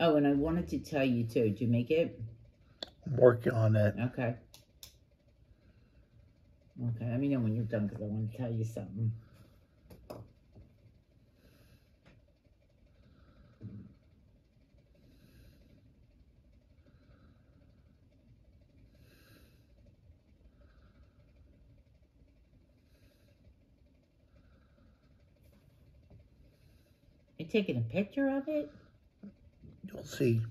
Oh, and I wanted to tell you too. Did you make it? I'm working on it. Okay. Okay, let me know when you're done because I want to tell you something. You taking a picture of it? You'll see.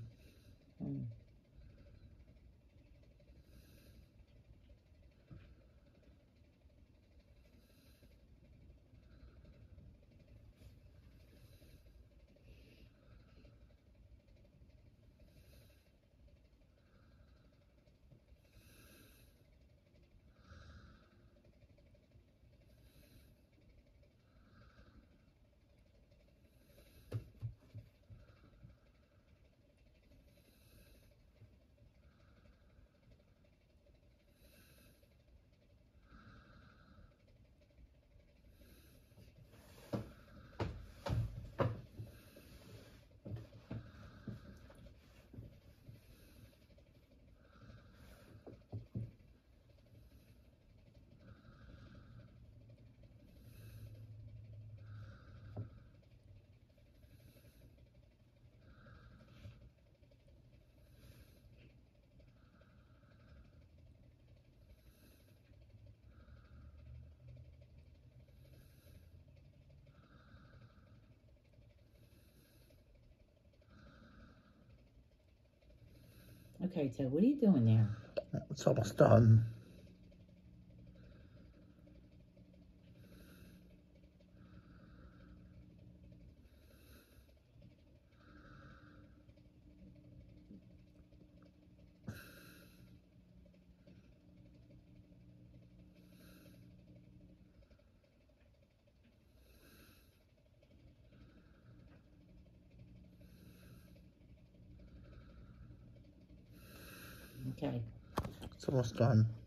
Okay, Ted, what are you doing there? It's almost done. Okay. It's almost done.